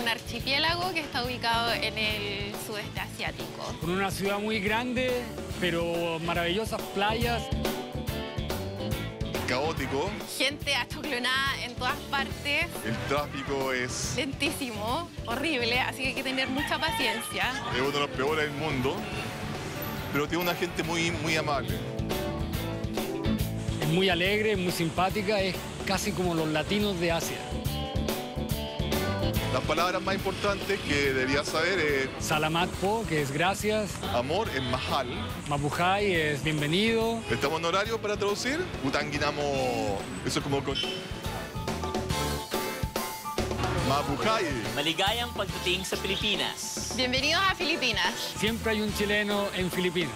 un archipiélago que está ubicado en el sudeste asiático. Con una ciudad muy grande, pero maravillosas playas. Caótico. Gente achoclonada en todas partes. El tráfico es Lentísimo, horrible, así que hay que tener mucha paciencia. uno de los peores del mundo, pero tiene una gente muy amable. Es muy alegre, muy simpática, es casi como los latinos de Asia. Las palabras más importantes que deberías saber es Salamat po, que es gracias. amor en Mahal. Mabuhay es bienvenido. Estamos en horario para traducir. Utanginamo, eso es como... Mabuhay. Maligayang pagdating sa Pilipinas. Bienvenidos a Filipinas. Siempre hay un chileno en Filipinas.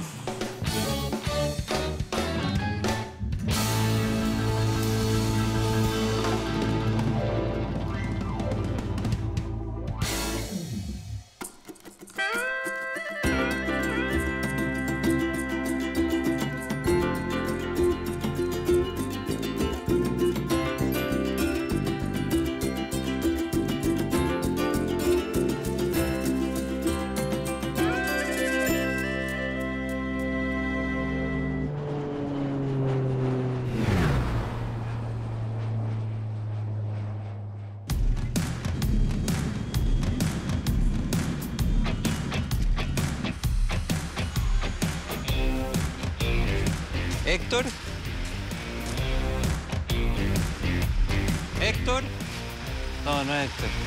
Héctor. Héctor. No, no es Héctor.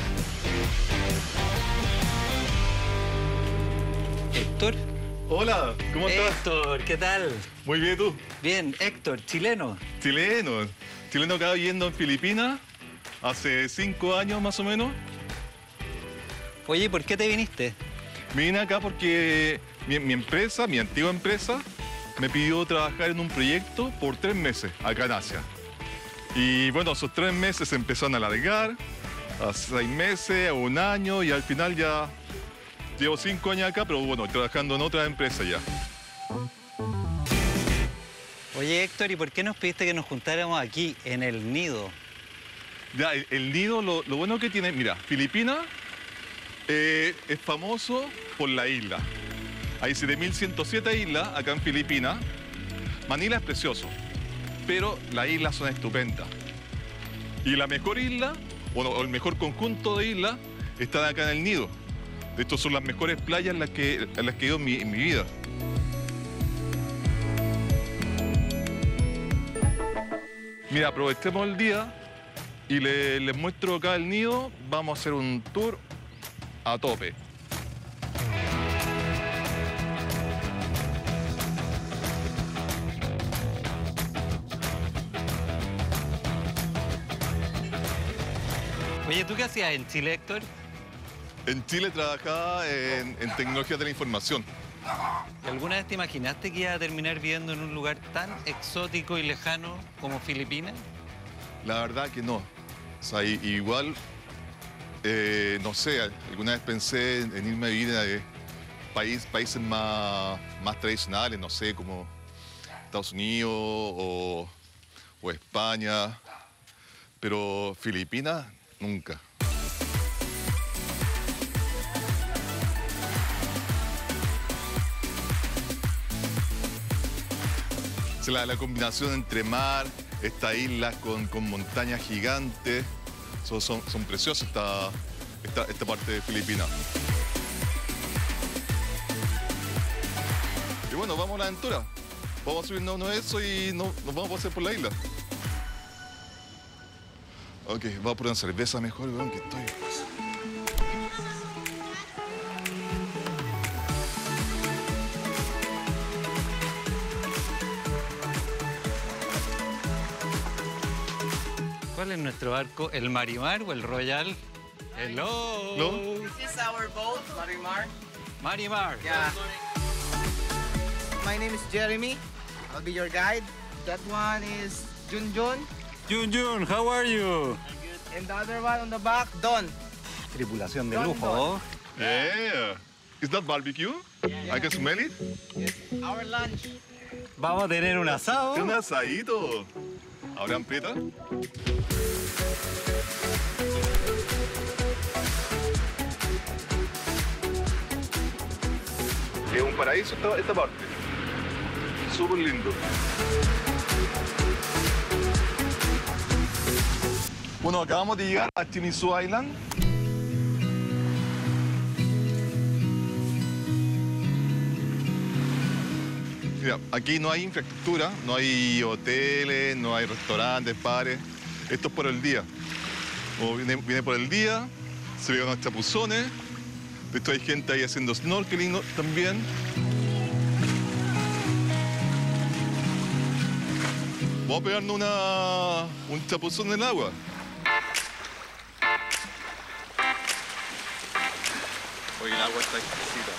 Héctor. Hola, ¿cómo estás? Héctor, ¿qué tal? Muy bien, ¿tú? Bien, Héctor, chileno. Chileno. Chileno acá viviendo en Filipinas hace 5 años más o menos. Oye, ¿por qué te viniste? Me vine acá porque mi empresa, mi antigua empresa, me pidió trabajar en un proyecto por 3 meses acá en Asia. Y bueno, esos 3 meses se empezaron a alargar a 6 meses, a 1 año y al final ya llevo 5 años acá, pero bueno, trabajando en otra empresa ya. Oye, Héctor, ¿y por qué nos pediste que nos juntáramos aquí, en el nido? Ya, el nido, lo bueno que tiene, mira, Filipinas es famoso por la isla. Hay 7.107 islas acá en Filipinas. Manila es precioso, pero las islas son estupendas. Y la mejor isla, o el mejor conjunto de islas, están acá en el nido. De hecho, son las mejores playas en las que he ido en mi vida. Mira, aprovechemos el día y les muestro acá el nido. Vamos a hacer un tour a tope. Oye, ¿tú qué hacías en Chile, Héctor? En Chile trabajaba en tecnología de la información. ¿Alguna vez te imaginaste que ibas a terminar viviendo en un lugar tan exótico y lejano como Filipinas? La verdad que no. O sea, igual, no sé, alguna vez pensé en irme a vivir a países más tradicionales, no sé, como Estados Unidos o España, pero Filipinas, nunca. O sea, la combinación entre mar, estas islas con montañas gigantes, son preciosas esta parte de Filipinas. Y bueno, vamos a la aventura. Vamos a subirnos uno de eso y nos vamos a pasear por la isla. Ok, vamos por una cerveza mejor, weón, que estoy. ¿Cuál es nuestro barco? ¿El Marimar o el Royal? Hello. Hello. This is our boat, Marimar. Marimar. Yeah. My name is Jeremy. I'll be your guide. That one is Junjun. Junjun, how are you? And the other one on the back, Don. Tripulación de Don, lujo. Yeah. Is that barbecue? I can smell it. Yes. Our lunch. Vamos a tener un asado. Un asadito. ¿Habrán prieta? Es un paraíso esta parte. Súper lindo. Bueno, acabamos de llegar a Chimizu Island. Mira, aquí no hay infraestructura, no hay hoteles, no hay restaurantes, bares. Esto es por el día. O viene por el día, se ven unos chapuzones. De hecho hay gente ahí haciendo snorkeling también. Vamos a pegarnos un chapuzón en el agua. Oye, el agua está exquisita.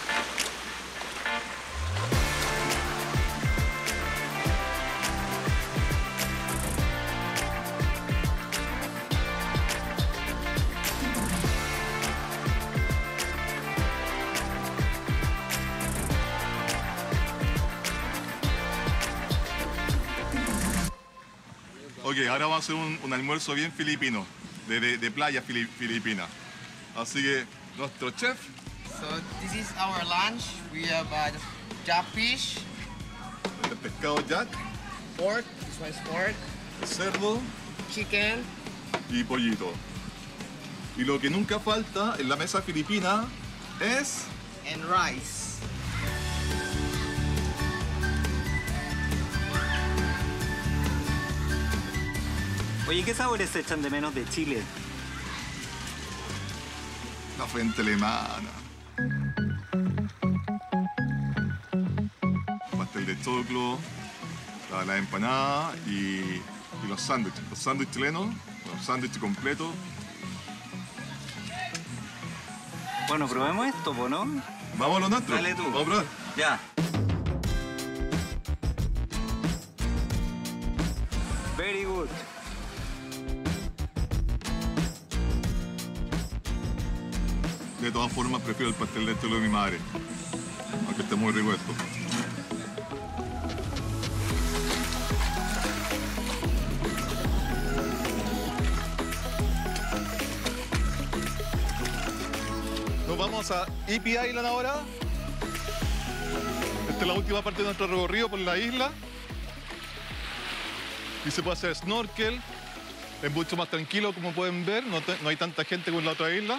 Ok, ahora vamos a hacer un almuerzo bien filipino, de playa filipina. Así que, nuestro chef. So this is our lunch. We have jackfish, El pescado jack, pork. This one is pork. cerdo Chicken. y pollito. Y lo que nunca falta en la mesa filipina es... And rice. Oye, ¿qué sabores se echan de menos de Chile? la fuente alemana. Pastel de choclo, la empanada y los sándwiches. Los sándwiches chilenos, los sándwiches completos. Bueno, probemos esto, ¿no? Vamos a lo nuestro. Dale tú. Vamos a probar. Ya. Very good. De todas formas, prefiero el pastel de choclo de mi madre. Aunque esté muy rico esto. Nos vamos a Ipi Island ahora. Esta es la última parte de nuestro recorrido por la isla. Y se puede hacer snorkel. Es mucho más tranquilo, como pueden ver. No hay tanta gente como en la otra isla.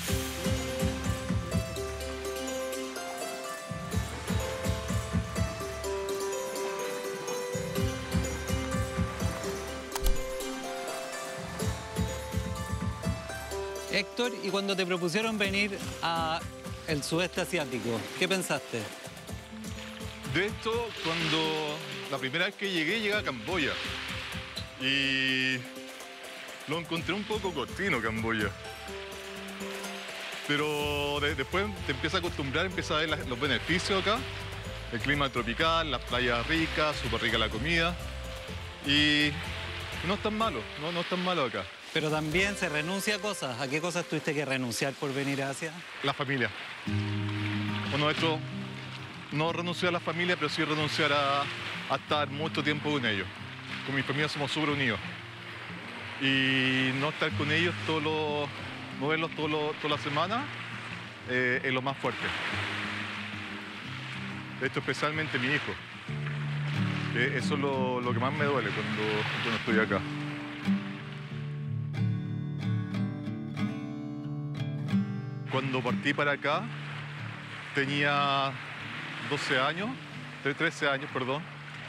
Héctor, y cuando te propusieron venir al sudeste asiático, ¿qué pensaste? De hecho, cuando la primera vez que llegué a Camboya. Y lo encontré un poco cochino, Camboya. Pero después te empiezas a acostumbrar, empiezas a ver los beneficios acá. El clima tropical, las playas ricas, súper rica la comida. Y no es tan malo, no es tan malo acá. Pero también se renuncia a cosas. ¿A qué cosas tuviste que renunciar por venir a Asia? La familia. Bueno, de hecho, no renunciar a la familia, pero sí renunciar a estar mucho tiempo con ellos. Con mi familia somos súper unidos. Y no estar con ellos no verlos toda la semana, es lo más fuerte. De hecho, especialmente mi hijo. Eso es lo que más me duele cuando estoy acá. Cuando partí para acá, tenía 12 años, 13 años, perdón.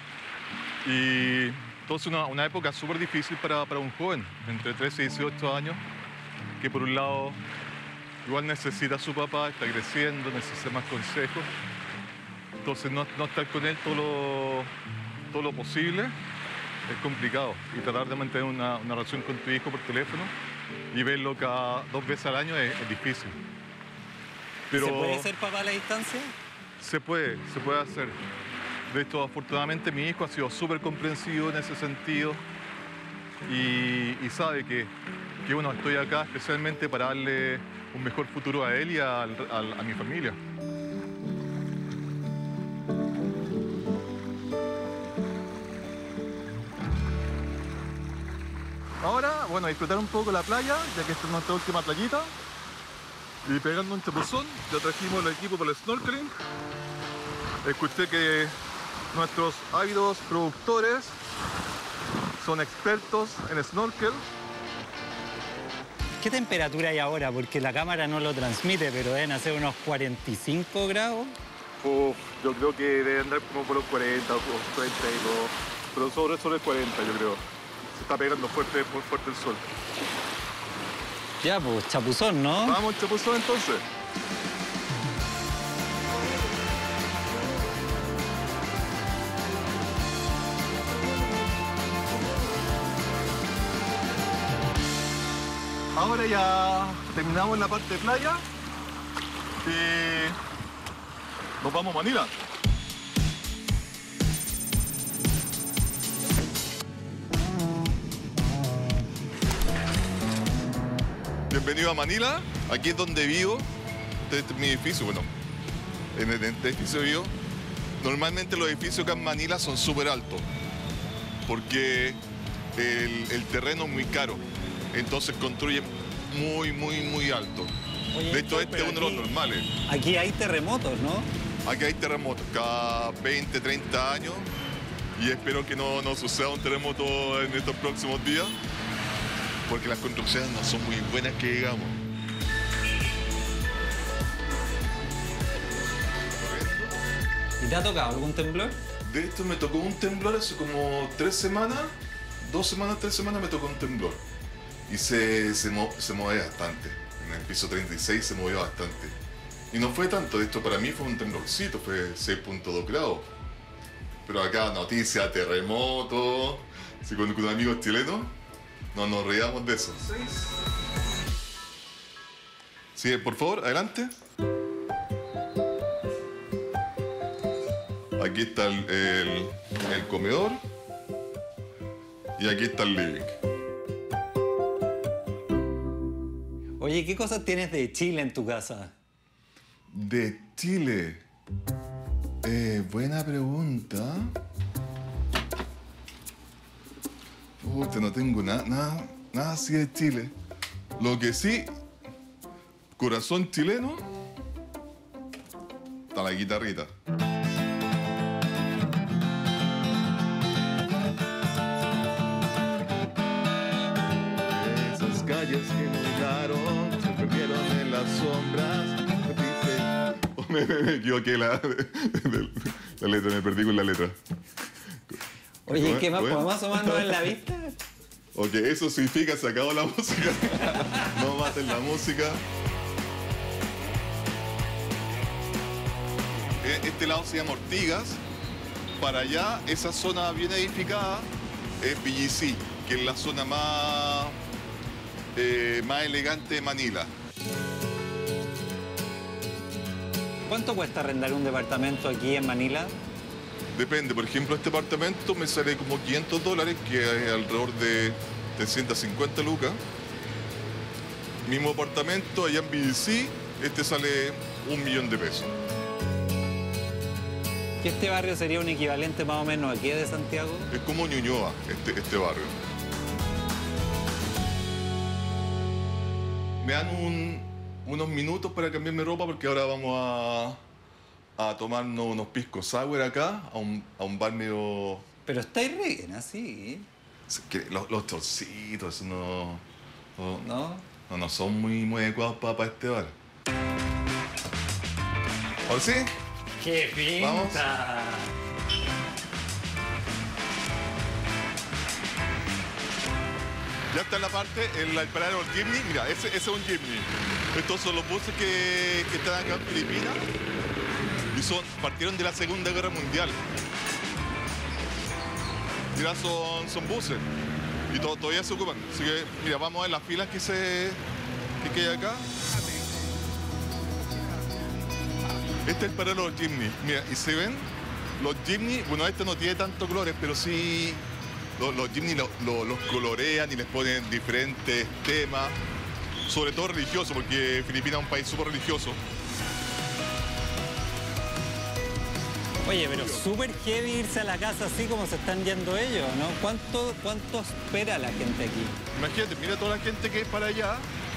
Y entonces una época súper difícil para un joven, entre 13 y 18 años, que por un lado igual necesita a su papá, está creciendo, necesita más consejos. Entonces no estar con él todo lo posible es complicado. Y tratar de mantener una relación con tu hijo por teléfono y verlo cada 2 veces al año es difícil. Pero ¿Se puede ser papá a la distancia? se puede hacer. De hecho, afortunadamente mi hijo ha sido súper comprensivo en ese sentido y sabe que bueno, estoy acá especialmente para darle un mejor futuro a él y a mi familia. Ahora, bueno, disfrutar un poco la playa, ya que esta es nuestra última playita. Y pegando un chapuzón, ya trajimos el equipo para el snorkeling. Escuché que nuestros ávidos productores son expertos en snorkel. ¿Qué temperatura hay ahora? Porque la cámara no lo transmite, pero deben hacer unos 45 grados. Yo creo que deben andar como por los 40 o 32, pero sobre el 40 yo creo. Se está pegando fuerte el sol. Ya, pues, chapuzón, ¿no? Vamos, chapuzón, entonces. Ahora ya terminamos la parte de playa y nos vamos a Manila. Bienvenido a Manila, aquí es donde vivo, este es mi edificio, bueno, en este edificio vivo. Normalmente los edificios acá en Manila son súper altos, porque el terreno es muy caro, entonces construyen muy alto. Oye, de hecho, este es uno de los aquí- normales. Aquí hay terremotos, ¿no? Aquí hay terremotos cada 20, 30 años y espero que no suceda un terremoto en estos próximos días, porque las construcciones no son muy buenas que digamos. ¿Y te ha tocado algún temblor? De hecho, me tocó un temblor hace como 3 semanas, 3 semanas me tocó un temblor. Y se movía bastante. En el piso 36 se movió bastante. Y no fue tanto, de hecho para mí fue un temblorcito, fue 6.2 grados. Pero acá noticia, terremoto, si con amigos chilenos, no nos reíamos de eso. Sí, por favor, adelante. Aquí está el comedor y aquí está el living. Oye, ¿qué cosas tienes de Chile en tu casa? De Chile. Buena pregunta. Puta, no tengo nada así de Chile. Lo que sí, corazón chileno, está la guitarrita. Esas calles que inundaron se perdieron en las sombras. Me equivoqué la letra, me perdí con la letra. Oye, ¿qué más Bueno. podemos asomarnos en la vista? Ok, eso significa se acabó la música. No maten la música. Este lado se llama Ortigas. Para allá, esa zona bien edificada es BGC, que es la zona más elegante de Manila. ¿Cuánto cuesta arrendar un departamento aquí en Manila? Depende, por ejemplo, este apartamento me sale como $500, que es alrededor de 350 lucas. Mismo apartamento allá en BGC, este sale $1.000.000 de pesos. ¿Que este barrio sería un equivalente más o menos aquí de Santiago? Es como Ñuñoa, este barrio. Me dan unos minutos para cambiarme ropa porque ahora vamos a tomarnos unos pisco sour acá, a un bar medio... Pero estáis re bien así, Los chorcitos, eso ¿no? no son muy adecuados para este bar. ¿Ahora sí? ¡Qué pinta! Vamos. Ya está en la parte, el paradero del Jimny. Mira, ese es un Jimny. Estos son los buses que están acá en Filipinas y partieron de la Segunda Guerra Mundial. Mira, son buses y todavía se ocupan. Así que, mira, vamos a ver las filas que hay acá. Este es el paradero del Jimny. Mira, y se ven los Jimny, bueno, este no tiene tantos colores, pero sí los Jimny los colorean y les ponen diferentes temas, sobre todo religiosos, porque Filipinas es un país súper religioso. Oye, pero súper heavy irse a la casa así como se están yendo ellos, ¿no? ¿Cuánto espera la gente aquí? Imagínate, mira toda la gente que es para allá,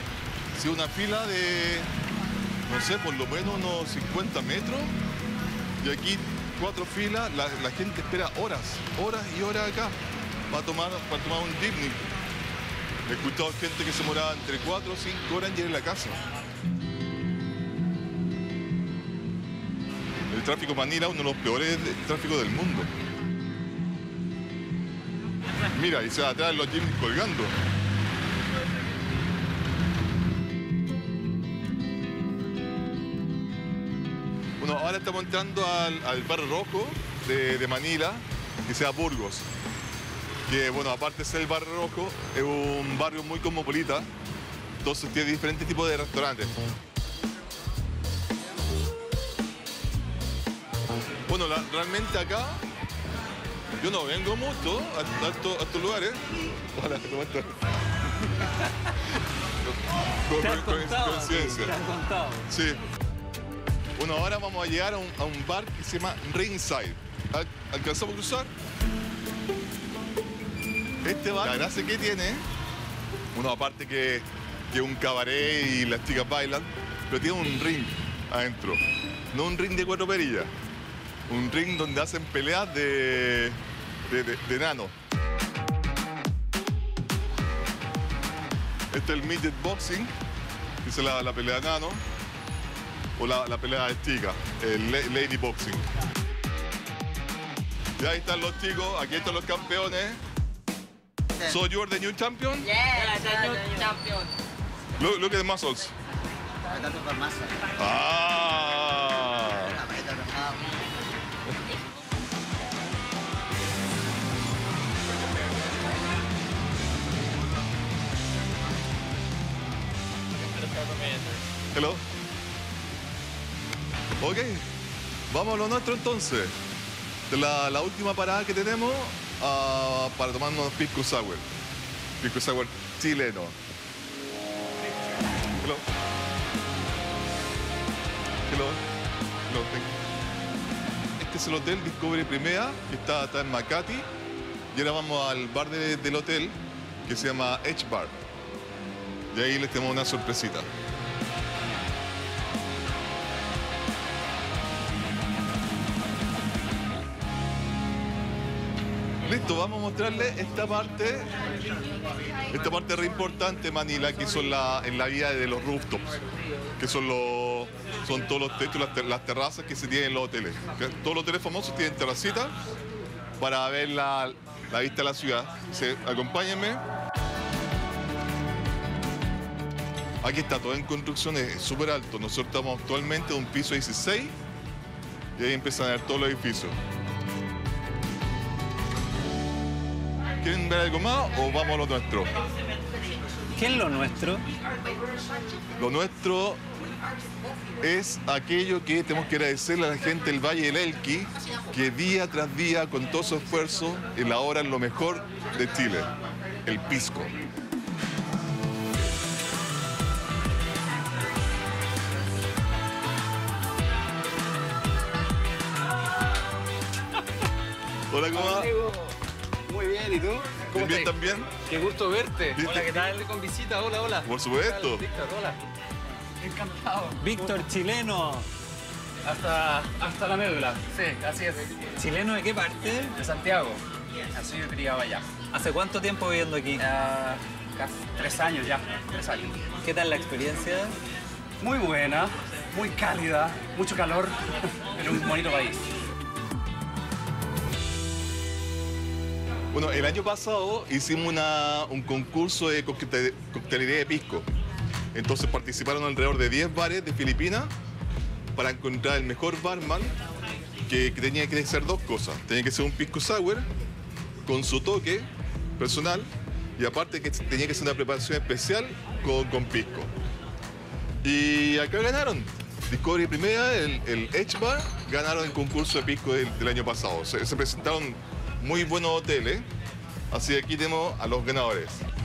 si una fila de, no sé, por lo menos unos 50 metros, Y aquí 4 filas, la gente espera horas y horas acá para tomar un picnic. He escuchado gente que se moraba entre 4 o 5 horas en llegar a la casa. El tráfico en Manila es uno de los peores tráficos del mundo. Mira, y se va atrás los jeeps colgando. Bueno, ahora estamos entrando al barrio rojo de Manila, que se llama Burgos. Que, bueno, aparte de ser el barrio rojo, es un barrio muy cosmopolita, entonces tiene diferentes tipos de restaurantes. Bueno, realmente acá yo no vengo mucho a estos lugares. Hola, ¿cómo estás? Coincidencia. Te han contado. Sí. Bueno, ahora vamos a llegar a un bar que se llama Ringside. ¿Alcanzamos a cruzar? Este bar, la gracia que tiene, bueno, aparte que es un cabaret y las chicas bailan, pero tiene un ring adentro. No un ring de 4 perillas. Un ring donde hacen peleas de nano. Este es el midget boxing, que es la pelea de nano, o la pelea de chica, el lady boxing. Y ahí están los chicos, aquí están los campeones. So you're the new champion? Yes, the new champion. Look at the muscles. I don't have muscle. Ah. I don't have. Hello. Ok, vamos a lo nuestro entonces. La última parada que tenemos para tomarnos pisco sour. Pisco sour chileno. Hello. Hello. Hello. Este es el Hotel Discovery Primera, que está en Makati. Y ahora vamos al bar del hotel, que se llama H Bar. Y ahí les tenemos una sorpresita. Listo, vamos a mostrarles esta parte re importante de Manila, que son en la vida de los rooftops, que son todos los techos, las terrazas que se tienen en los hoteles. Todos los hoteles famosos tienen terracitas para ver la vista de la ciudad. Acompáñenme. Aquí está, todo en construcción, es súper alto. Nosotros estamos actualmente en un piso 16 y ahí empiezan a ver todos los edificios. ¿Quieren ver algo más o vamos a lo nuestro? ¿Qué es lo nuestro? Lo nuestro es aquello que tenemos que agradecerle a la gente del Valle del Elqui, que día tras día, con todo su esfuerzo, elaboran lo mejor de Chile, el pisco. Hola, ¿cómo va? Muy bien, ¿y tú? ¿Cómo Bien, estás? también. Qué gusto verte. ¿Viste? Hola, ¿qué tal? Con visita, hola, hola. Por supuesto. ¿Qué tal, Víctor, hola. Encantado. Víctor, chileno. Hasta la médula. Sí, así es. ¿Chileno de qué parte? De Santiago. Así yo criaba allá. ¿Hace cuánto tiempo viviendo aquí? Casi 3 años ya. 3 años. ¿Qué tal la experiencia? Muy buena, muy cálida, mucho calor, pero un bonito país. Bueno, el año pasado hicimos un concurso de coctelería de pisco. Entonces participaron alrededor de 10 bares de Filipinas para encontrar el mejor barman, que tenía que ser 2 cosas. Tenía que ser un pisco sour con su toque personal y aparte que tenía que ser una preparación especial con pisco. Y acá ganaron. Discovery Primera, el H Bar, ganaron el concurso de pisco del año pasado. Se presentaron muy buenos hoteles, así que aquí tenemos a los ganadores.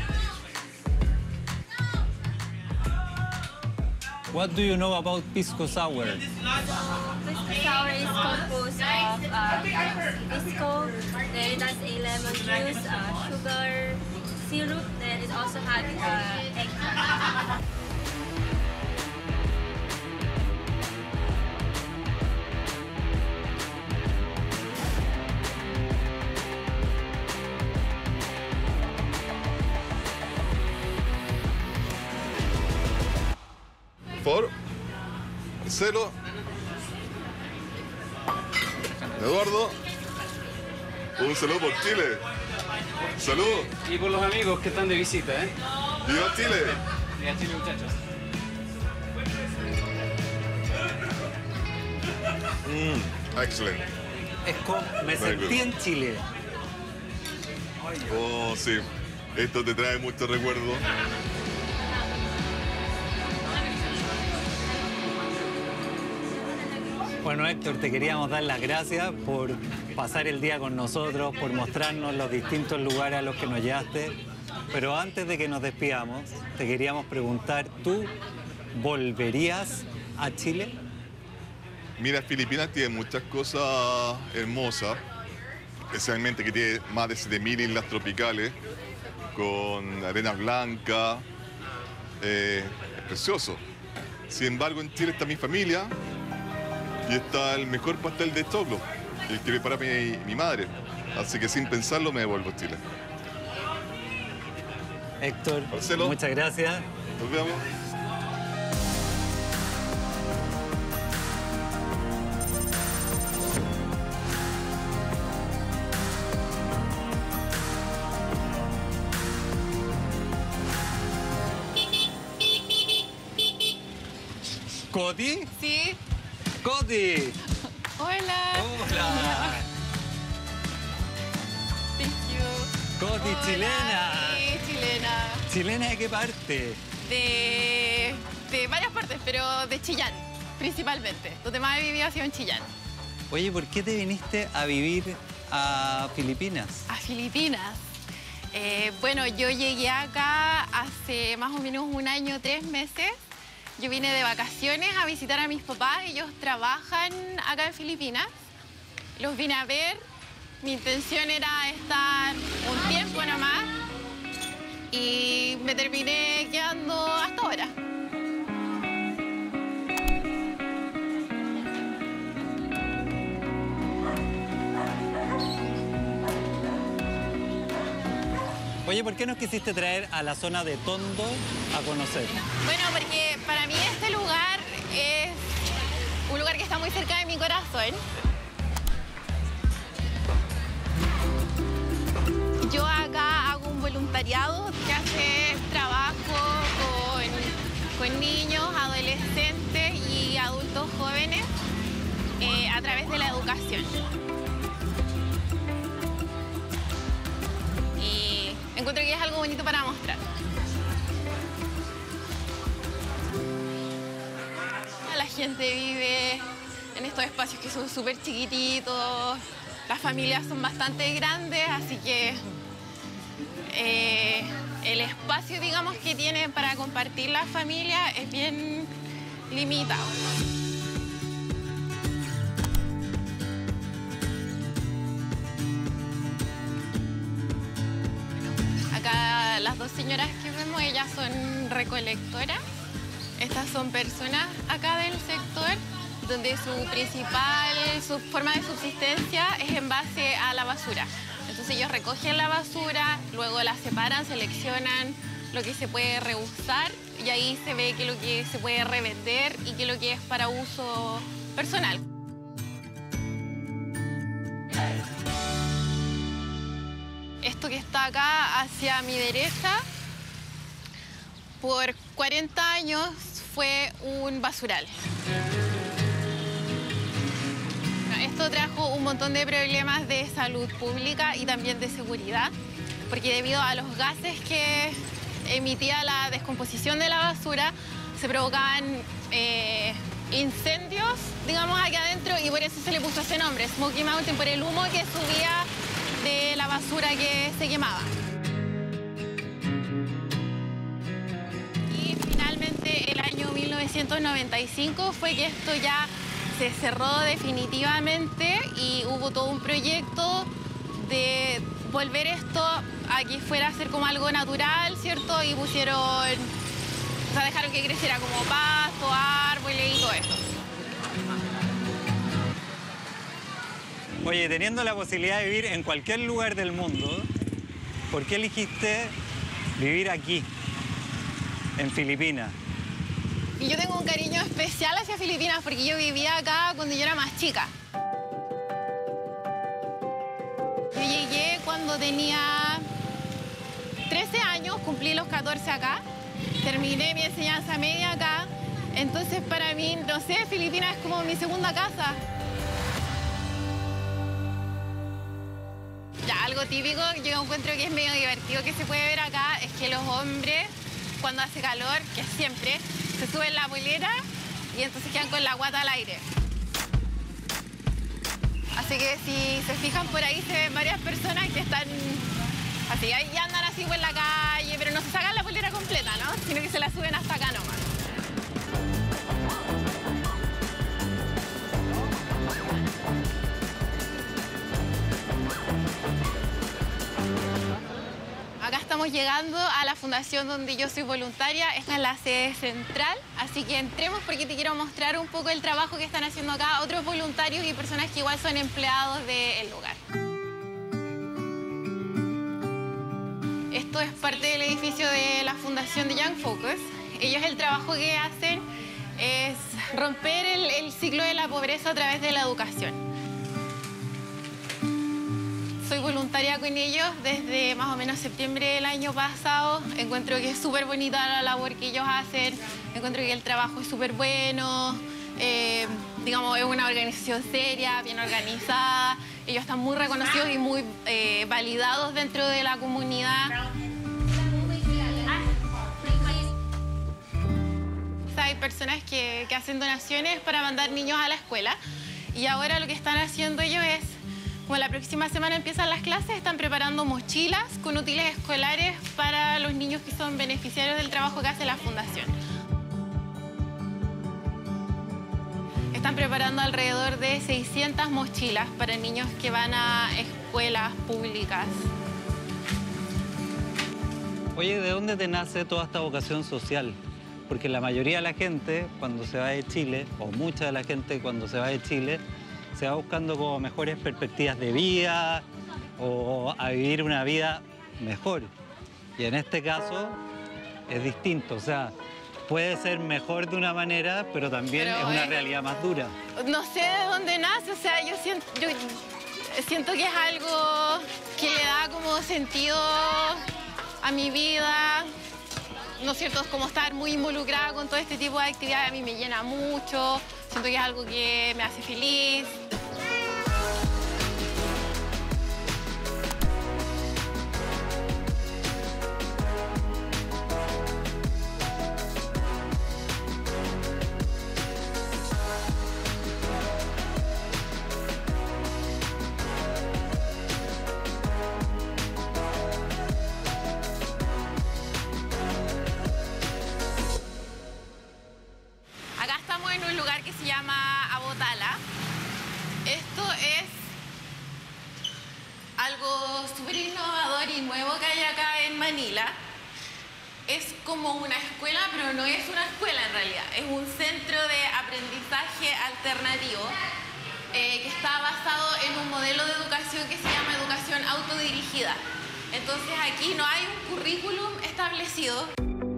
What do you know about pisco sour? Pisco sour is composed of pisco, then it has a lemon juice, sugar, syrup, then it also has egg. favor. Marcelo. Eduardo. Un saludo por Chile. Salud. Y por los amigos que están de visita, ¿eh? ¡Viva Chile! Viva Chile, muchachos. Excelente. Es como me sentí en Chile. Oh, sí. Esto te trae muchos recuerdos. Bueno, Héctor, te queríamos dar las gracias por pasar el día con nosotros, por mostrarnos los distintos lugares a los que nos llevaste. Pero antes de que nos despidamos, te queríamos preguntar, ¿tú volverías a Chile? Mira, Filipinas tiene muchas cosas hermosas, especialmente que tiene más de 7.000 islas tropicales, con arena blanca, es precioso. Sin embargo, en Chile está mi familia y está el mejor pastel de choclo, el que prepara mi madre. Así que sin pensarlo me devuelvo a Chile. Héctor, Marcelo, muchas gracias. Nos vemos. ¿Coti? Sí. ¡Coti! Hola. ¡Hola! Thank you. ¡Coti, Hola. chilena! Sí, chilena. ¿Chilena de qué parte? De varias partes, pero de Chillán, principalmente. Donde más he vivido ha sido en Chillán. Oye, ¿por qué te viniste a vivir a Filipinas? A Filipinas. Bueno, yo llegué acá hace más o menos 1 año, 3 meses. Yo vine de vacaciones a visitar a mis papás. Ellos trabajan acá en Filipinas. Los vine a ver. Mi intención era estar un tiempo nomás. Y me terminé quedando hasta ahora. Oye, ¿por qué nos quisiste traer a la zona de Tondo a conocer? Bueno, porque para mí este lugar es un lugar que está muy cerca de mi corazón. Yo acá hago un voluntariado que hace trabajo con niños, adolescentes y adultos jóvenes a través de la educación. Y encuentro que es algo bonito para mostrar. La gente vive en estos espacios que son súper chiquititos, las familias son bastante grandes, así que el espacio, digamos, que tienen para compartir la familia es bien limitado. Acá las 2 señoras que vemos, ellas son recolectoras. Estas son personas acá del sector donde su forma de subsistencia es en base a la basura. Entonces ellos recogen la basura, luego la separan, seleccionan lo que se puede reusar y ahí se ve que lo que se puede revender y que lo que es para uso personal. Esto que está acá hacia mi derecha, por 40 años fue un basural. Esto trajo un montón de problemas de salud pública y también de seguridad, porque debido a los gases que emitía la descomposición de la basura, se provocaban incendios, digamos, aquí adentro, y por eso se le puso ese nombre, Smoky Mountain, por el humo que subía de la basura que se quemaba. Y finalmente, el año 1995 fue que esto ya se cerró definitivamente y hubo todo un proyecto de volver esto a que fuera a ser como algo natural, ¿cierto? Y pusieron, o sea, dejaron que creciera como pasto, árboles y todo eso. Oye, teniendo la posibilidad de vivir en cualquier lugar del mundo, ¿por qué elegiste vivir aquí, en Filipinas? Y yo tengo un cariño especial hacia Filipinas porque yo vivía acá cuando yo era más chica. Yo llegué cuando tenía 13 años, cumplí los 14 acá, terminé mi enseñanza media acá, entonces para mí, no sé, Filipinas es como mi segunda casa. Ya, algo típico que yo encuentro que es medio divertido que se puede ver acá es que los hombres, cuando hace calor, que es siempre, se suben la polera y entonces quedan con la guata al aire. Así que si se fijan por ahí se ven varias personas que están así, y andan así por la calle, pero no se sacan la polera completa, ¿no? Sino que se la suben hasta acá nomás. Acá estamos llegando a la fundación donde yo soy voluntaria. Esta es la sede central, así que entremos porque te quiero mostrar un poco el trabajo que están haciendo acá otros voluntarios y personas que igual son empleados del lugar. Esto es parte del edificio de la fundación de Young Focus. Ellos el trabajo que hacen es romper el ciclo de la pobreza a través de la educación. Soy voluntaria con ellos desde más o menos septiembre del año pasado. Encuentro que es súper bonita la labor que ellos hacen. Encuentro que el trabajo es súper bueno. Digamos, es una organización seria, bien organizada. Ellos están muy reconocidos y muy validados dentro de la comunidad. Hay personas que hacen donaciones para mandar niños a la escuela. Y ahora lo que están haciendo ellos es, como la próxima semana empiezan las clases, están preparando mochilas con útiles escolares para los niños que son beneficiarios del trabajo que hace la fundación. Están preparando alrededor de 600 mochilas para niños que van a escuelas públicas. Oye, ¿de dónde te nace toda esta vocación social? Porque la mayoría de la gente cuando se va de Chile, o mucha de la gente cuando se va de Chile, se va buscando como mejores perspectivas de vida o a vivir una vida mejor. Y en este caso es distinto, o sea, puede ser mejor de una manera, pero también es una realidad más dura. No sé de dónde nace, o sea, yo siento que es algo que le da como sentido a mi vida. ¿No es cierto? Es como estar muy involucrada con todo este tipo de actividades. A mí me llena mucho, siento que es algo que me hace feliz. Acá estamos en un lugar que se llama Abotala. Esto es algo súper innovador y nuevo que hay acá en Manila. Es como una escuela, pero no es una escuela en realidad. Es un centro de aprendizaje alternativo que está basado en un modelo de educación que se llama educación autodirigida. Entonces aquí no hay un currículum establecido.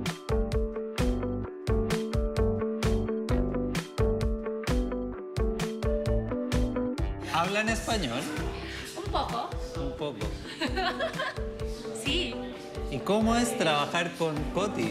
¿Hablan español? Un poco. Un poco. Sí. ¿Y cómo es trabajar con Coti?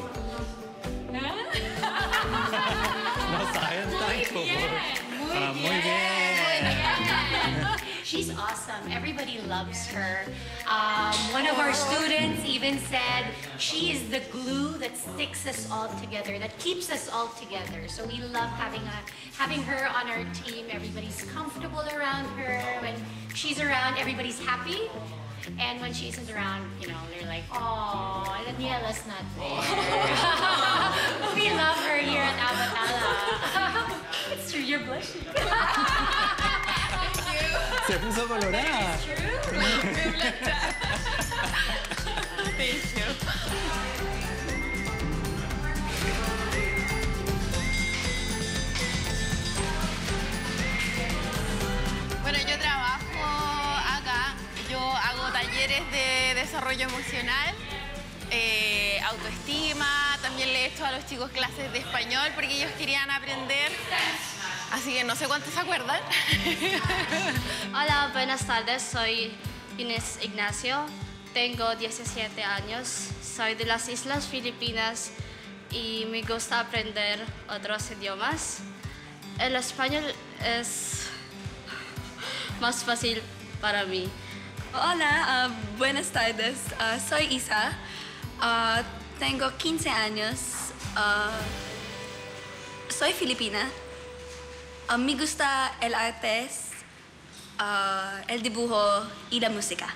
No saben tampoco. Muy bien. She's awesome. Everybody loves her. One of our students even said she is the glue that sticks us all together, that keeps us all together. So we love having her on our team. Everybody's comfortable around her. When she's around, everybody's happy. And when she isn't around, you know, they're like, oh, Daniela's not there. We love her here at Abotala. It's true, you're blushing. Se puso colorada. Thank you. Bueno, yo trabajo acá. Yo hago talleres de desarrollo emocional, autoestima, también le he hecho a los chicos clases de español porque ellos querían aprender. Así que no sé cuántos se acuerdan. Hola, buenas tardes. Soy Inés Ignacio. Tengo 17 años. Soy de las Islas Filipinas y me gusta aprender otros idiomas. El español es más fácil para mí. Hola, buenas tardes. Soy Isa. Tengo 15 años. Soy filipina. Me gusta el arte, el dibujo y la música.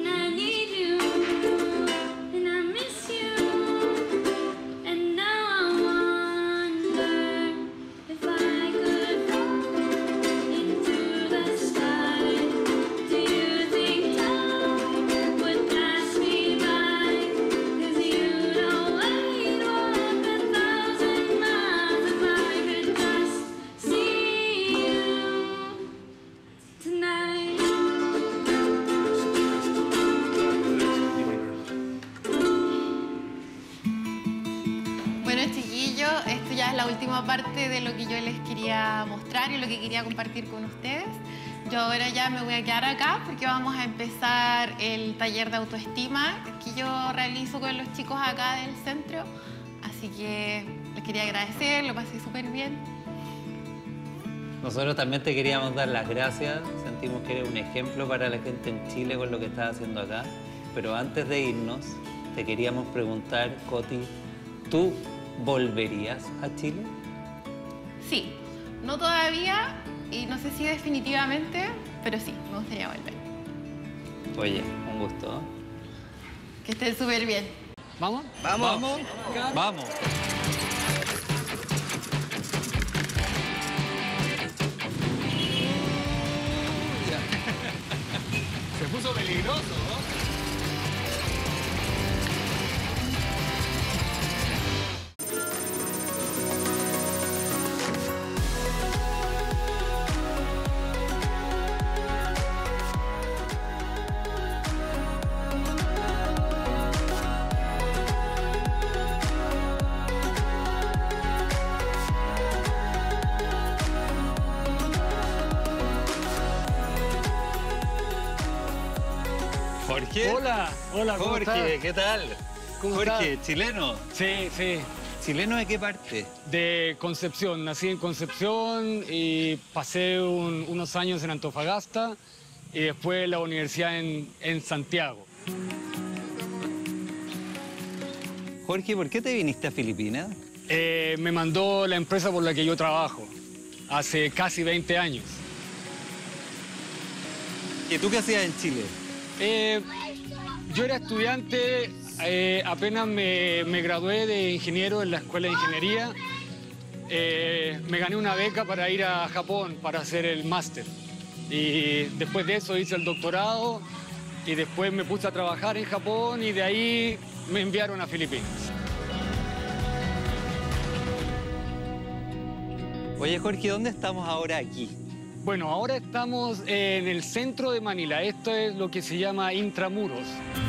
La última parte de lo que yo les quería mostrar y lo que quería compartir con ustedes. Yo ahora ya me voy a quedar acá porque vamos a empezar el taller de autoestima que yo realizo con los chicos acá del centro. Así que les quería agradecer, lo pasé súper bien. Nosotros también te queríamos dar las gracias. Sentimos que eres un ejemplo para la gente en Chile con lo que estás haciendo acá. Pero antes de irnos, te queríamos preguntar, Coti, ¿tú volverías a Chile? Sí, no todavía y no sé si definitivamente, pero sí, me gustaría volver. Oye, un gusto. Que estén súper bien. ¿Vamos? ¡Vamos! ¡Vamos! ¡Vamos! Se puso peligroso, ¿no? Jorge. Hola, hola, ¿cómo Jorge, estás? ¿qué tal? ¿Cómo Jorge, estás? ¿chileno? Sí, sí. ¿Chileno de qué parte? De Concepción. Nací en Concepción y pasé unos años en Antofagasta y después la universidad en Santiago. Jorge, ¿por qué te viniste a Filipinas? Me mandó la empresa por la que yo trabajo hace casi 20 años. ¿Y tú qué hacías en Chile? Yo era estudiante, apenas me gradué de ingeniero en la Escuela de Ingeniería. Me gané una beca para ir a Japón para hacer el máster. Y después de eso hice el doctorado y después me puse a trabajar en Japón y de ahí me enviaron a Filipinas. Oye, Jorge, ¿dónde estamos ahora aquí? Bueno, ahora estamos en el centro de Manila. Esto es lo que se llama Intramuros.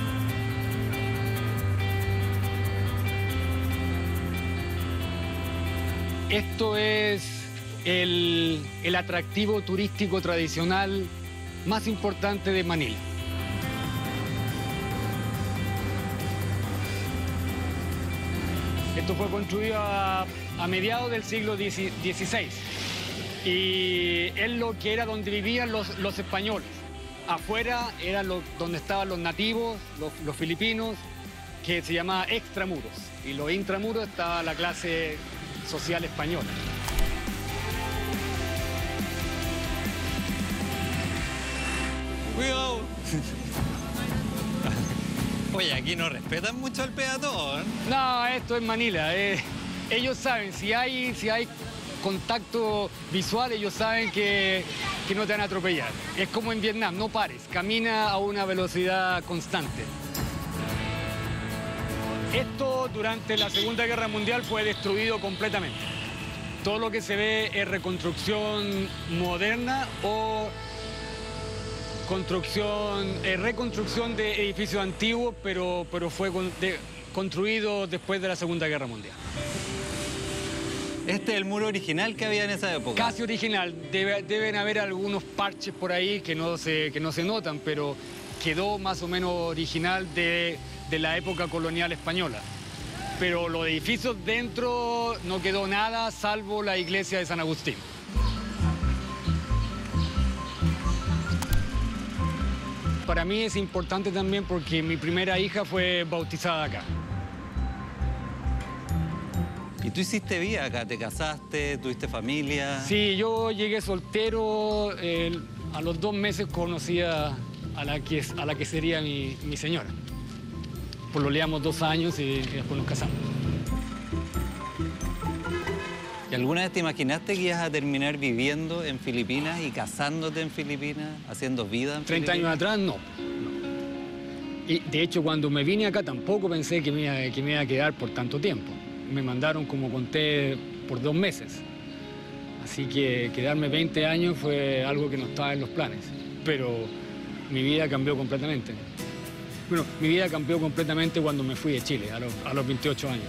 Esto es el atractivo turístico tradicional más importante de Manila. Esto fue construido a mediados del siglo XVI. Y es lo que era donde vivían los españoles. Afuera era donde estaban los nativos, los filipinos, que se llamaba extramuros. Y los intramuros estaba la clase social española. ¡Cuidado! Oye, aquí no respetan mucho al peatón. No, esto es Manila. Ellos saben, si hay contacto visual, ellos saben que no te van a atropellar. Es como en Vietnam, no pares, camina a una velocidad constante. Esto durante la Segunda Guerra Mundial fue destruido completamente. Todo lo que se ve es reconstrucción moderna o reconstrucción de edificios antiguos, pero fue construido después de la Segunda Guerra Mundial. ¿Este es el muro original que había en esa época? Casi original. Deben haber algunos parches por ahí que no se notan, pero quedó más o menos original de la época colonial española. Pero los edificios dentro no quedó nada, salvo la iglesia de San Agustín. Para mí es importante también porque mi primera hija fue bautizada acá. ¿Y tú hiciste vida acá? ¿Te casaste? ¿Tuviste familia? Sí, yo llegué soltero. A los 2 meses conocí a la que sería mi señora. Pololeamos 2 años y después nos casamos. ¿Y alguna vez te imaginaste que ibas a terminar viviendo en Filipinas y casándote en Filipinas, haciendo vida en 30 Filipinas? años atrás, no. Y de hecho, cuando me vine acá tampoco pensé que me iba a quedar por tanto tiempo. Me mandaron, como conté, por 2 meses. Así que quedarme 20 años fue algo que no estaba en los planes. Pero mi vida cambió completamente. Bueno, mi vida cambió completamente cuando me fui de Chile, a los 28 años.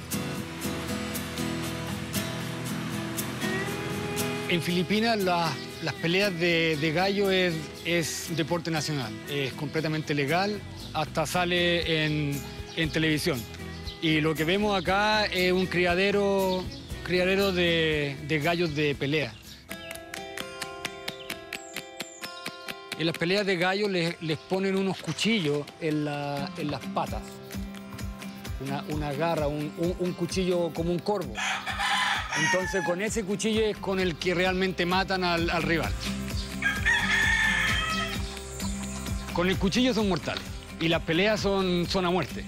En Filipinas las peleas de gallo es deporte nacional. Es completamente legal, hasta sale en televisión. Y lo que vemos acá es un criadero de gallos de pelea. En las peleas de gallos les ponen unos cuchillos en las patas. Una garra, un cuchillo como un corvo. Entonces con ese cuchillo es con el que realmente matan al rival. Con el cuchillo son mortales y las peleas son a muerte.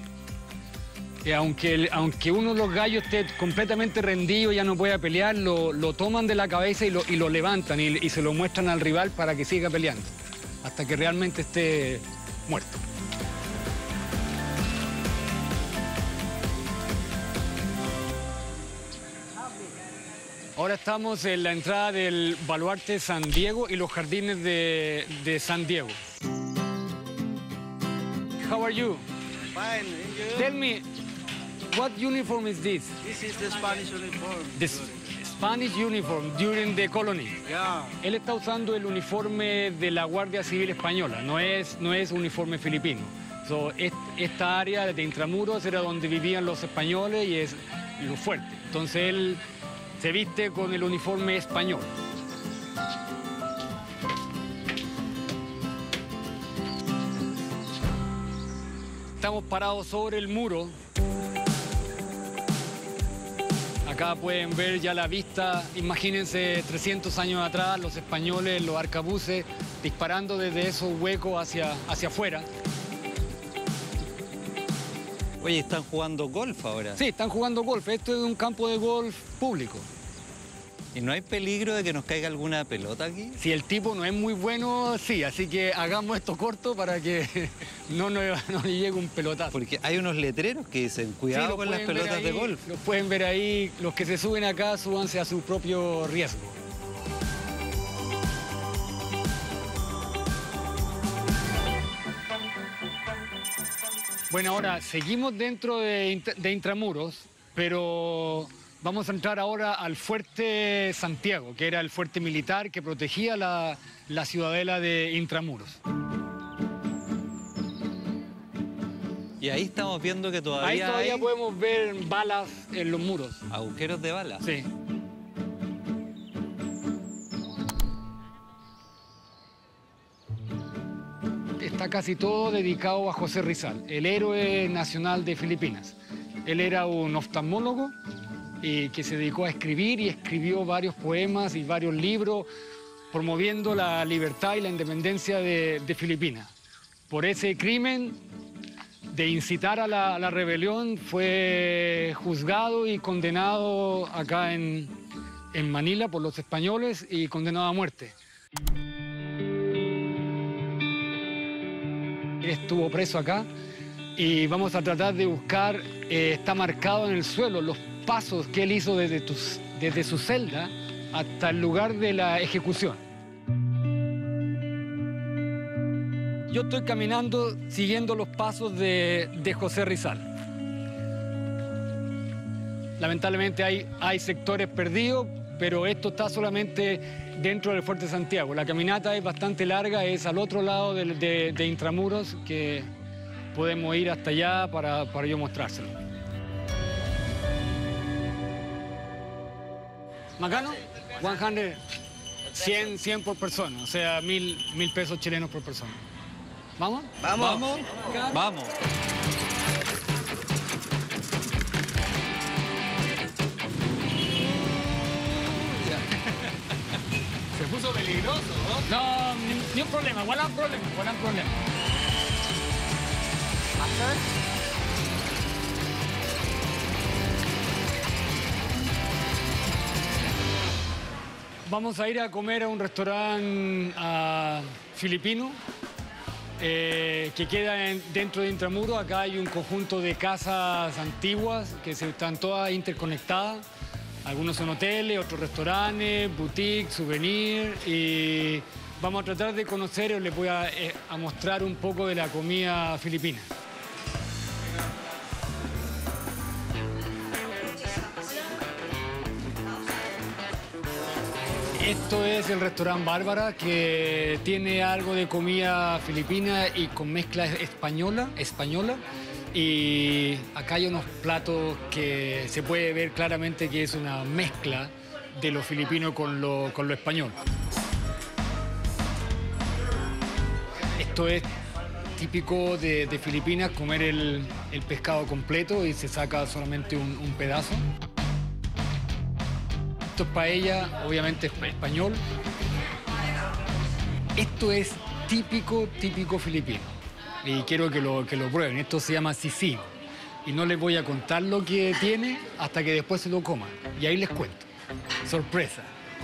Aunque uno de los gallos esté completamente rendido y ya no pueda pelear, lo toman de la cabeza y lo levantan y se lo muestran al rival para que siga peleando, hasta que realmente esté muerto. Ahora estamos en la entrada del Baluarte San Diego y los jardines de San Diego. How are you? Fine, and you? Tell me, what uniform is this? This is the Spanish uniform. The Spanish uniform during the colony. Yeah. Él está usando el uniforme de la Guardia Civil Española, no es uniforme filipino. Esta área de Intramuros era donde vivían los españoles y es lo fuerte. Entonces él se viste con el uniforme español. Estamos parados sobre el muro. Acá pueden ver ya la vista. Imagínense 300 años atrás, los españoles, los arcabuces, disparando desde esos huecos hacia afuera. Oye, ¿están jugando golf ahora? Sí, están jugando golf. Esto es un campo de golf público. ¿Y no hay peligro de que nos caiga alguna pelota aquí? Si el tipo no es muy bueno, sí. Así que hagamos esto corto para que no le llegue un pelotazo. Porque hay unos letreros que dicen, cuidado con las pelotas de golf. Los pueden ver ahí. Los que se suben acá, súbanse a su propio riesgo. Bueno, ahora seguimos dentro de Intramuros, pero vamos a entrar ahora al Fuerte Santiago, que era el fuerte militar que protegía la ciudadela de Intramuros. Y ahí estamos viendo que Ahí todavía podemos ver balas en los muros. ¿Agujeros de balas? Sí. Está casi todo dedicado a José Rizal, el héroe nacional de Filipinas. Él era un oftalmólogo y que se dedicó a escribir y escribió varios poemas y varios libros promoviendo la libertad y la independencia de Filipinas. Por ese crimen de incitar a la rebelión fue juzgado y condenado acá en Manila por los españoles y condenado a muerte. Estuvo preso acá y vamos a tratar de buscar, está marcado en el suelo los pasos que él hizo desde su celda hasta el lugar de la ejecución. Yo estoy caminando siguiendo los pasos de José Rizal. Lamentablemente hay sectores perdidos, pero esto está solamente dentro del Fuerte Santiago. La caminata es bastante larga, es al otro lado de Intramuros, que podemos ir hasta allá para yo mostrárselo. ¿Macano? 100, 100 por persona, o sea, 1.000 pesos chilenos por persona. ¿Vamos? Vamos. Vamos. Se puso peligroso, ¿no? No, ni un problema, igual un problema. Vamos a ir a comer a un restaurante filipino que queda dentro de Intramuros. Acá hay un conjunto de casas antiguas que están todas interconectadas. Algunos son hoteles, otros restaurantes, boutiques, souvenirs. Y vamos a tratar de conocer, les voy a mostrar un poco de la comida filipina. Esto es el restaurante Bárbara, que tiene algo de comida filipina y con mezcla española. Y acá hay unos platos que se puede ver claramente que es una mezcla de lo filipino con lo español. Esto es típico de Filipinas, comer el pescado completo y se saca solamente un pedazo. Esto es paella, obviamente es español. Esto es típico filipino. Y quiero que lo prueben. Esto se llama sisig. Y no les voy a contar lo que tiene hasta que después se lo coman. Y ahí les cuento. Sorpresa.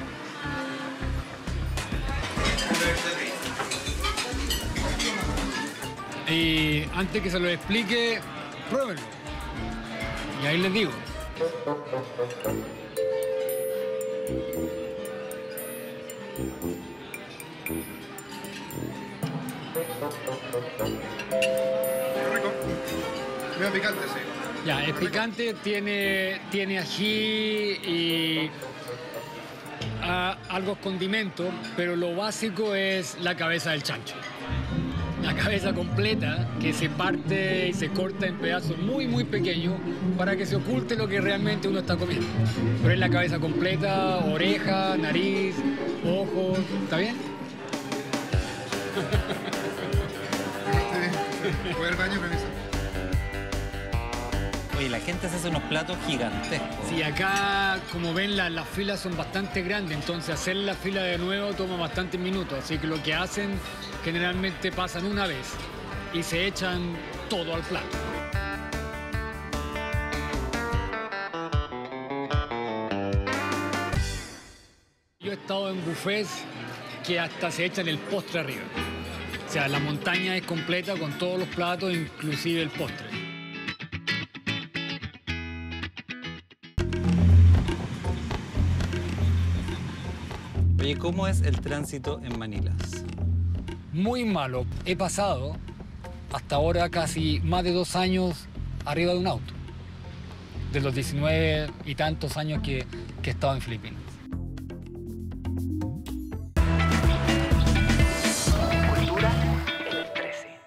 Y antes que se lo explique, pruébenlo. Y ahí les digo. Rico. Medio picante, sí. Ya, es picante, tiene ají y algo condimento, pero lo básico es la cabeza del chancho. La cabeza completa que se parte y se corta en pedazos muy pequeños para que se oculte lo que realmente uno está comiendo. Pero es la cabeza completa, oreja, nariz, ojos, ¿está bien? Voy al baño, permiso. Oye, la gente se hace unos platos gigantescos. Sí, acá, como ven, las filas son bastante grandes, entonces hacer la fila de nuevo toma bastantes minutos. Así que lo que hacen, generalmente pasan una vez y se echan todo al plato. Yo he estado en buffets que hasta se echan el postre arriba. O sea, la montaña es completa con todos los platos, inclusive el postre. Oye, ¿cómo es el tránsito en Manilas? Muy malo. He pasado hasta ahora casi más de 2 años arriba de un auto. De los 19 y tantos años que he estado en Filipinas. Cultura en el 13.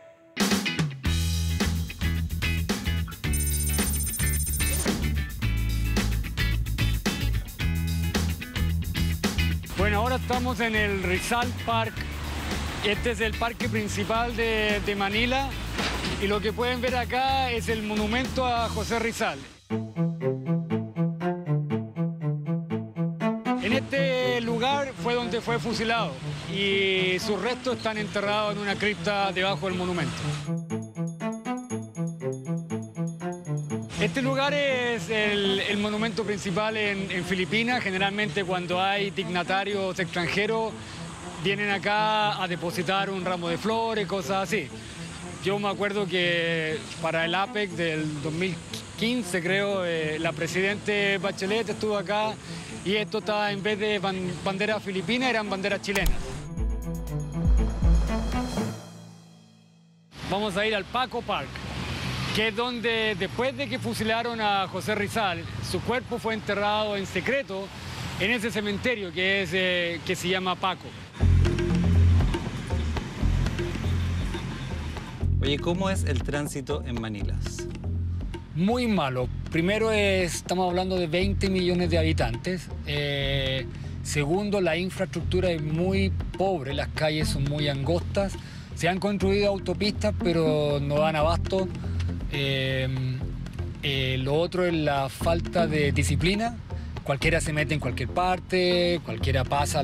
Bueno, ahora estamos en el Rizal Park. Este es el parque principal de Manila. Y lo que pueden ver acá es el monumento a José Rizal. En este lugar fue donde fue fusilado y sus restos están enterrados en una cripta debajo del monumento. Este lugar es el monumento principal en Filipinas. Generalmente cuando hay dignatarios extranjeros vienen acá a depositar un ramo de flores, cosas así. Yo me acuerdo que para el APEC del 2015, creo, la presidente Bachelet estuvo acá y esto estaba, en vez de banderas filipinas, eran banderas chilenas. Vamos a ir al Paco Park, que es donde, después de que fusilaron a José Rizal, su cuerpo fue enterrado en secreto en ese cementerio que se llama Paco. Oye, ¿cómo es el tránsito en Manilas? Muy malo. Primero, estamos hablando de 20 millones de habitantes. Segundo, la infraestructura es muy pobre, las calles son muy angostas. Se han construido autopistas, pero no dan abasto. Lo otro es la falta de disciplina. Cualquiera se mete en cualquier parte, cualquiera pasa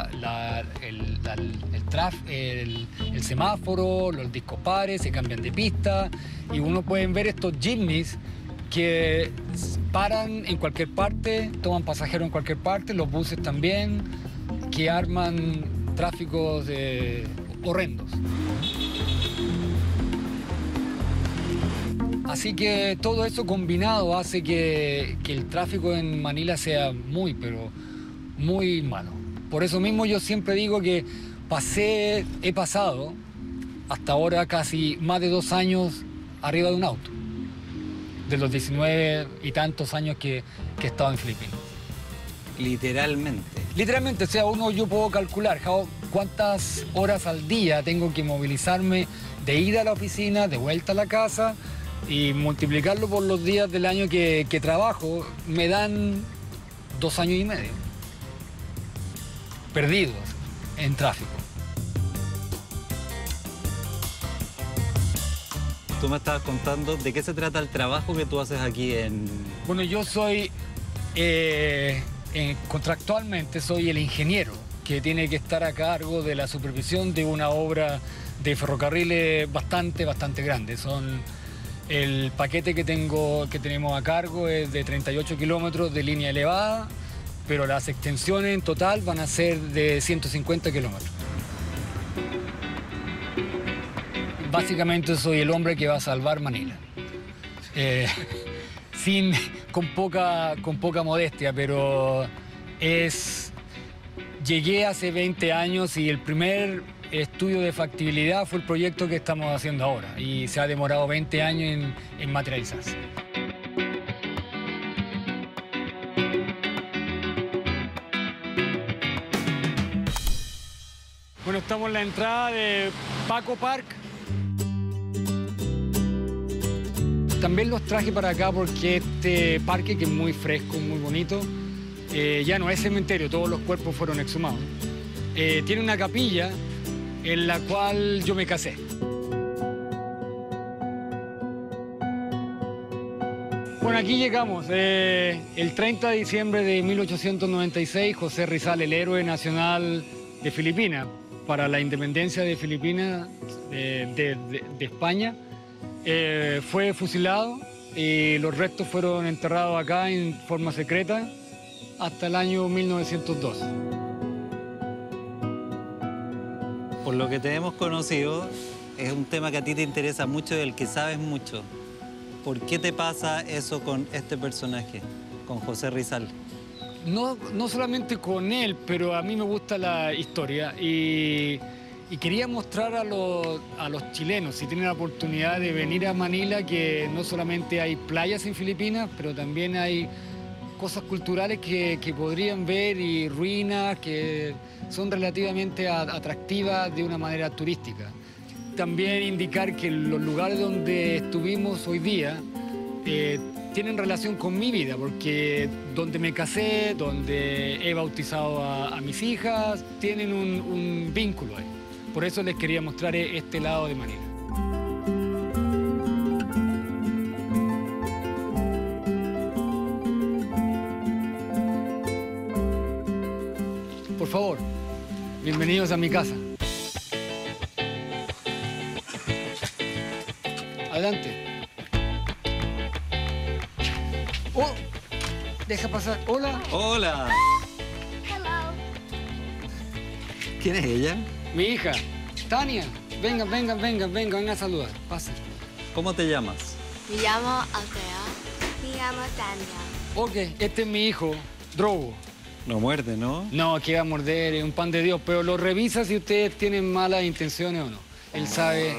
el semáforo, los discos pares, se cambian de pista y uno puede ver estos jeepneys que paran en cualquier parte, toman pasajeros en cualquier parte, los buses también, que arman tráficos horrendos. Así que todo eso combinado hace que el tráfico en Manila sea muy, pero muy malo. Por eso mismo yo siempre digo que he pasado hasta ahora casi más de 2 años arriba de un auto, de los 19 y tantos años que he estado en Filipinas. Literalmente. Literalmente, o sea, yo puedo calcular cuántas horas al día tengo que movilizarme de ir a la oficina, de vuelta a la casa, y multiplicarlo por los días del año que trabajo, me dan 2 años y medio perdidos en tráfico. Tú me estabas contando de qué se trata el trabajo que tú haces aquí en... Bueno, yo soy, contractualmente soy el ingeniero que tiene que estar a cargo de la supervisión de una obra de ferrocarriles bastante grande. El paquete que tenemos a cargo es de 38 kilómetros de línea elevada, pero las extensiones en total van a ser de 150 kilómetros. Básicamente soy el hombre que va a salvar Manila. Con poca modestia, pero llegué hace 20 años y el primer estudio de factibilidad fue el proyecto que estamos haciendo ahora y se ha demorado 20 años en materializarse. Bueno, estamos en la entrada de Paco Park. También los traje para acá porque este parque, que es muy fresco, muy bonito, ya no es cementerio, todos los cuerpos fueron exhumados. Tiene una capilla en la cual yo me casé. Bueno, aquí llegamos. El 30 de diciembre de 1896, José Rizal, el héroe nacional de Filipinas, para la independencia de Filipinas, de España, fue fusilado y los restos fueron enterrados acá en forma secreta hasta el año 1902. Por lo que te hemos conocido, es un tema que a ti te interesa mucho y del que sabes mucho. ¿Por qué te pasa eso con este personaje, con José Rizal? No solamente con él, pero a mí me gusta la historia y quería mostrar a los chilenos, si tienen la oportunidad de venir a Manila, que no solamente hay playas en Filipinas, pero también hay cosas culturales que podrían ver y ruinas que son relativamente atractivas de una manera turística. También indicar que los lugares donde estuvimos hoy día tienen relación con mi vida, porque donde me casé, donde he bautizado a mis hijas, tienen un vínculo ahí. Por eso les quería mostrar este lado de Manila. Por favor, bienvenidos a mi casa. Adelante. Oh, deja pasar. Hola. Hola. Hello. ¿Quién es ella? Mi hija, Tania. Vengan a saludar. Pasen. ¿Cómo te llamas? Me llamo Altea. Me llamo Tania. Ok, este es mi hijo, Drogo. No muerde, ¿no? No, que va a morder, es un pan de Dios, pero lo revisa si ustedes tienen malas intenciones o no. Él sabe,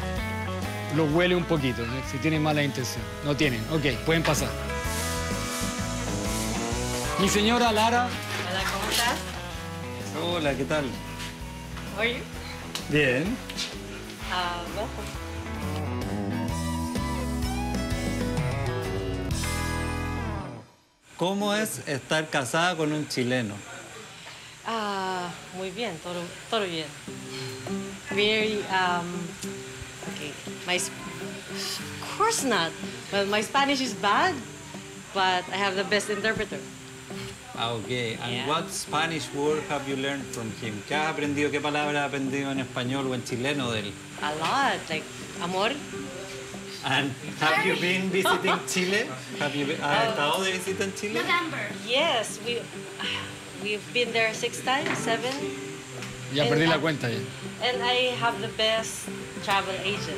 lo huele un poquito, ¿sí? Si tienen malas intenciones. No tienen, ok, pueden pasar. Mi señora Lara. Hola, ¿cómo estás? Hola, ¿qué tal? How are you? Bien. Welcome. ¿Cómo es estar casada con un chileno? Muy bien, todo bien. Very, okay, of course not. Well, my Spanish is bad, but I have the best interpreter. Okay. And Yeah. what Spanish word have you learned from him? ¿Qué has aprendido? ¿Qué palabras has aprendido en español o en chileno de él? A lot, like amor. And have you been visiting Chile? Have you ¿Has estado de visita en Chile? Yes, we've been there 6 times, 7. Ya perdí la cuenta ya. And I have the best travel agent.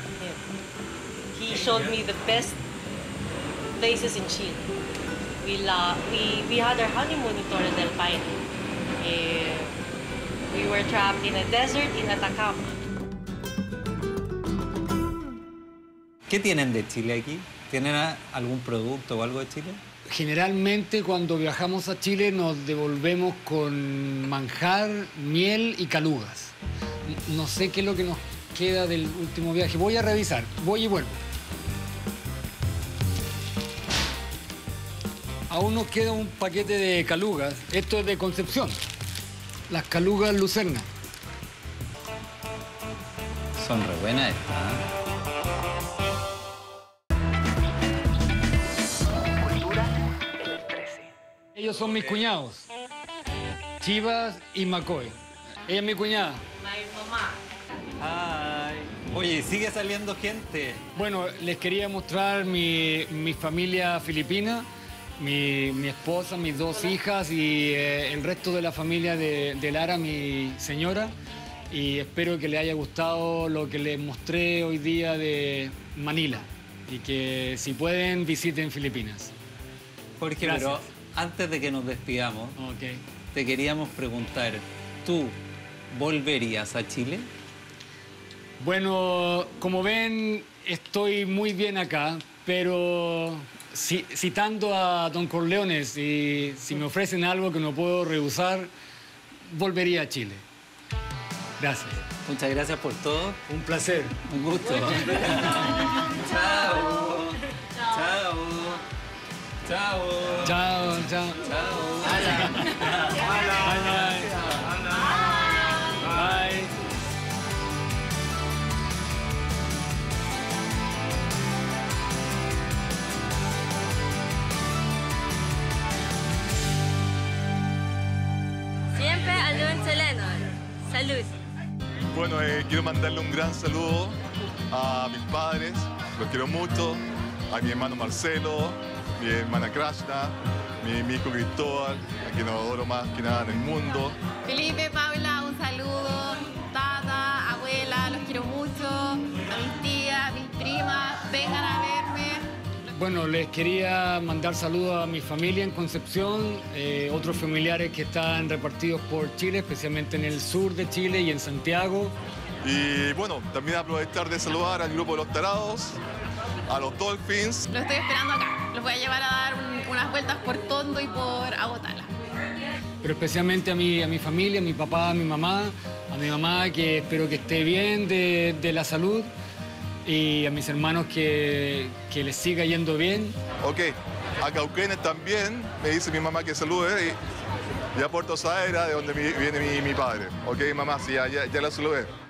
He showed me the best places in Chile. We had our honeymoon in Torre del Paine. We were trapped in a desert in Atacama. ¿Qué tienen de Chile aquí? ¿Tienen algún producto o algo de Chile? Generalmente cuando viajamos a Chile nos devolvemos con manjar, miel y calugas. No sé qué es lo que nos queda del último viaje. Voy a revisar, voy y vuelvo. Aún nos queda un paquete de calugas. Esto es de Concepción. Las calugas lucerna. Son re buenas estas, ¿eh? Ellos son mis cuñados, Chivas y McCoy. Ella es mi cuñada. My mama. Ay. Oye, sigue saliendo gente. Bueno, les quería mostrar mi familia filipina, mi esposa, mis 2 hijas y el resto de la familia de Lara, mi señora. Y espero que les haya gustado lo que les mostré hoy día de Manila. Y que si pueden, visiten Filipinas. Jorge, Gracias. pero antes de que nos despidamos, te queríamos preguntar, ¿tú volverías a Chile? Bueno, como ven, estoy muy bien acá, pero citando a Don Corleone, si me ofrecen algo que no puedo rehusar, volvería a Chile. Gracias. Muchas gracias por todo. Un placer. Un gusto. Chao. Chao. Chao. Chao, chao. Hola. Bye. Siempre algún chileno. Salud. Bueno, quiero mandarle un gran saludo a mis padres, los quiero mucho, a mi hermano Marcelo, mi hermana Krashna, mi hijo Cristóbal, a quien adoro más que nada en el mundo. Felipe, Paula, un saludo. Tata, abuela, los quiero mucho. A mis tías, a mis primas, vengan a verme. Bueno, les quería mandar saludos a mi familia en Concepción, otros familiares que están repartidos por Chile, especialmente en el sur de Chile y en Santiago. Y bueno, también aprovechar de saludar al grupo de los tarados, a los Dolphins. Los estoy esperando acá. Los voy a llevar a dar unas vueltas por Tondo y por Agotala. Pero especialmente a mi familia, a mi papá, a mi mamá que espero que esté bien de la salud. Y a mis hermanos que les siga yendo bien. Ok, a Cauquenes también, me dice mi mamá que salude, y a Puerto Saera, de donde viene mi padre. Ok, mamá, sí, ya la saludé.